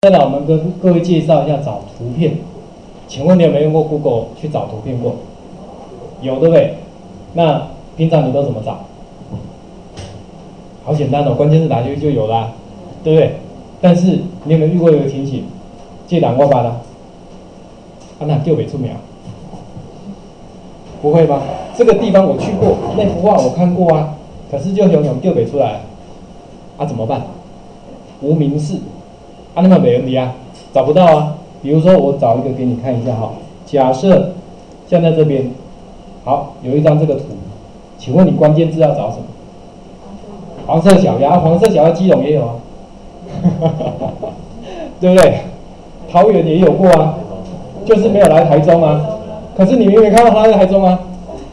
再来，我们跟各位介绍一下找图片。请问你有没有用过 Google 去找图片过？有，对不对？那平常你都怎么找？好简单哦，关键字打进去就有啦，对不对？但是你有没有遇过一个情形？这人我捌啦，那叫不出名，不会吧？这个地方我去过，那幅画我看过啊，可是就永远叫不出来，怎么办？无名氏，那么没问题啊，找不到啊。比如说我找一个给你看一下哈，假设像在这边，好，有一张这个图，请问你关键字要找什么？黄色小鸭，黄色小鸭基隆也有啊，对不对？桃园也有过啊，就是没有来台中啊。可是你明明看到他在台中啊，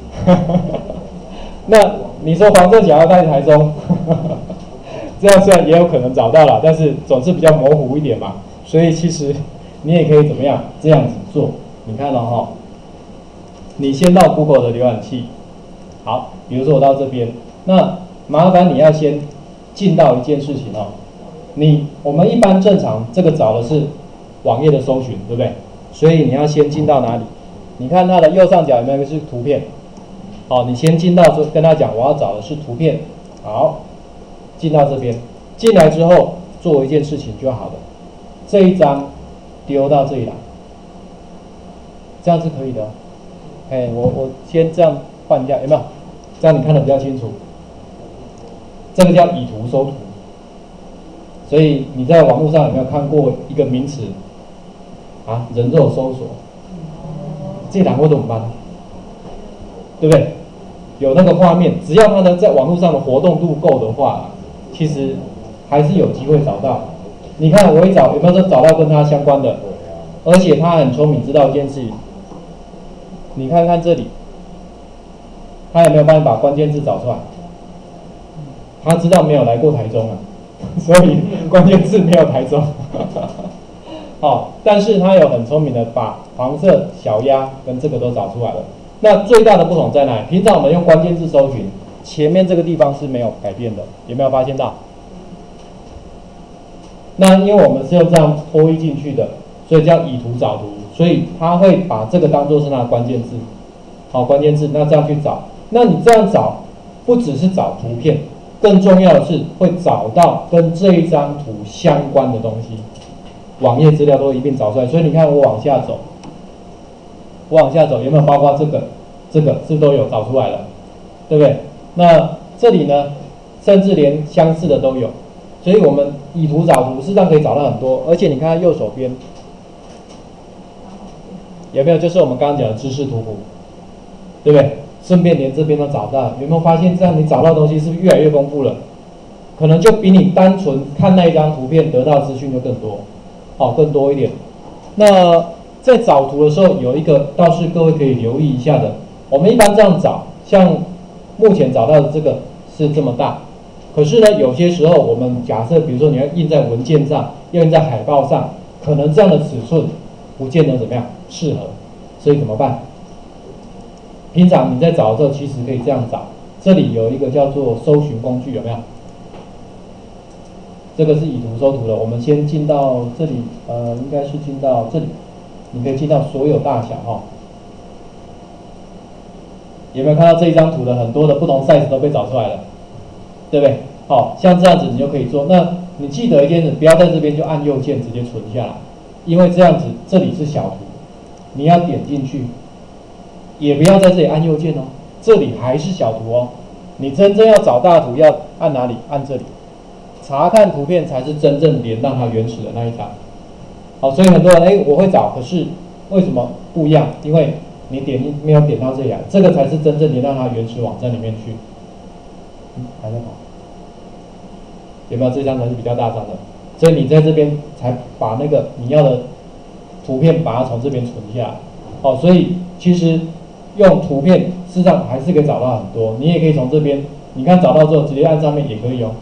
那你说黄色小鸭在台中，这样虽然也有可能找到了，但是总是比较模糊一点嘛。所以其实你也可以怎么样这样子做？你看了哈，你先到 Google 的浏览器，好，比如说我到这边，那麻烦你要先进到一件事情哦。我们一般正常这个找的是网页的搜寻，对不对？所以你要先进到哪里？你看它的右上角有没有一个是图片？好，你先进到跟他讲我要找的是图片，好，进到这边，进来之后做一件事情就好了，这一张丢到这里来，这样是可以的哦。我先这样换一下，有没有？这样你看得比较清楚。这个叫以图搜图，所以你在网络上有没有看过一个名词啊？人肉搜索，这两个怎么办？对不对？有那个画面，只要它的在网络上的活动度够的话，其实还是有机会找到。你看我一找有没有说找到跟它相关的？而且他很聪明，知道一件事情。你看看这里，他有没有帮你把关键字找出来？他知道没有来过台中啊，所以关键字没有台中。好，但是他有很聪明的把黄色小鸭跟这个都找出来了。那最大的不同在哪里？平常我们用关键字搜寻，前面这个地方是没有改变的，有没有发现到？那因为我们是用这样拖进去的，所以叫以图找图，所以他会把这个当作是它的关键字。好，关键字，那这样去找。那你这样找，不只是找图片，更重要的是会找到跟这一张图相关的东西，网页资料都一并找出来。所以你看我往下走，有没有包括这个是不是都有找出来了，对不对？那这里呢，甚至连相似的都有，所以我们以图找图，事实上可以找到很多。而且你看它右手边有没有，就是我们刚刚讲的知识图谱，对不对？顺便连这边都找到，有没有发现这样你找到的东西是不是越来越丰富了？可能就比你单纯看那一张图片得到资讯就更多，更多一点。那在找图的时候，有一个倒是各位可以留意一下的。我们一般这样找，像目前找到的这个是这么大，可是呢，有些时候我们假设，比如说你要印在文件上，要印在海报上，可能这样的尺寸不见得怎么样适合，所以怎么办？平常你在找的时候，其实可以这样找。这里有一个叫做搜寻工具，有没有？这个是以图搜图的。我们先进到这里，应该是进到这里，你可以进到所有大小哈。有没有看到这一张图的很多的不同 size 都被找出来了，对不对？好，像这样子你就可以做。那你记得一件事，不要在这边就按右键直接存下来，因为这样子这里是小图，你要点进去。也不要在这里按右键哦，这里还是小图哦。你真正要找大图要按哪里？按这里，查看图片才是真正连到它原始的那一张。好，所以很多人我会找，可是为什么不一样？因为你没有点到这里来，这个才是真正连到它原始网站里面去。还在跑，有没有？这张才是比较大张的，所以你在这边才把那个你要的图片把它从这边存下来。好，所以其实用图片，事实上还是可以找到很多。你也可以从这边，你看找到之后直接按上面也可以哦。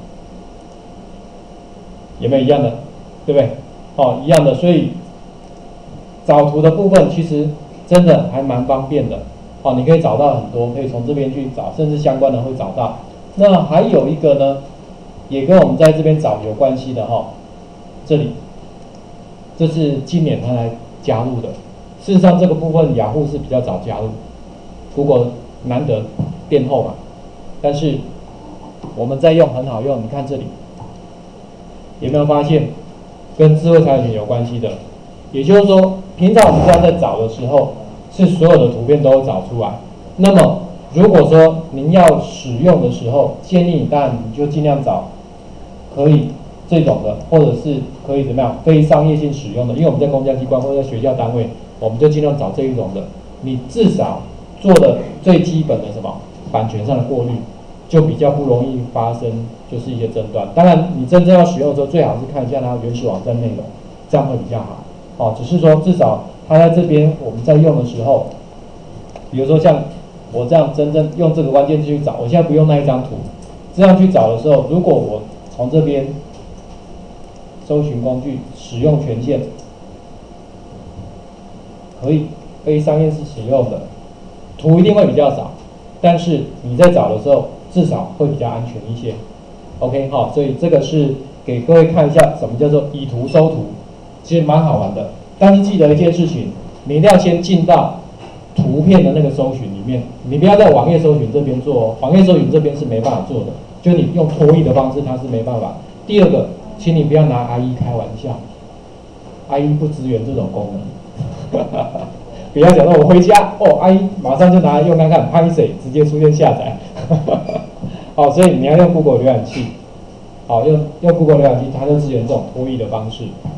有没有一样的？对不对？一样的。所以找图的部分其实真的还蛮方便的。你可以找到很多，可以从这边去找，甚至相关的会找到。那还有一个呢，也跟我们在这边找有关系的这里这是今年它才加入的。事实上，这个部分雅虎是比较早加入 ，Google 难得垫后嘛。但是我们在用很好用，你看这里有没有发现跟智慧财产权有关系的？也就是说，平常我们这样在找的时候，是所有的图片都会找出来。那么如果说您要使用的时候，建议你当然你就尽量找可以这种的，或者是可以怎么样非商业性使用的，因为我们在公家机关或者在学校单位，我们就尽量找这一种的。你至少做的最基本的什么版权上的过滤，就比较不容易发生就是一些争端。当然，你真正要使用的时候，最好是看一下它原始网站内容，这样会比较好。哦，只是说至少它在这边我们在用的时候，比如说像我这样真正用这个关键字去找，我现在不用那一张图，这样去找的时候，如果我从这边搜寻工具使用权限，可以非商业式使用的图一定会比较少，但是你在找的时候至少会比较安全一些。OK， 好，所以这个是给各位看一下什么叫做以图搜图，其实蛮好玩的。但是记得一件事情，你一定要先进到图片的那个搜寻里面，你不要在网页搜寻这边做哦，网页搜寻这边是没办法做的，就你用脱译的方式它是没办法。第二个，请你不要拿 IE 开玩笑 ，IE 不支援这种功能。不要讲到我回家哦 ，IE 马上就拿来用看看，拍谁直接出现下载。好，所以你要用 Google 浏览器，好用 Google 浏览器，它就支援这种脱译的方式。